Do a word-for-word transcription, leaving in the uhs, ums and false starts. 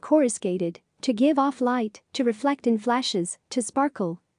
coruscated, to give off light, to reflect in flashes, to sparkle,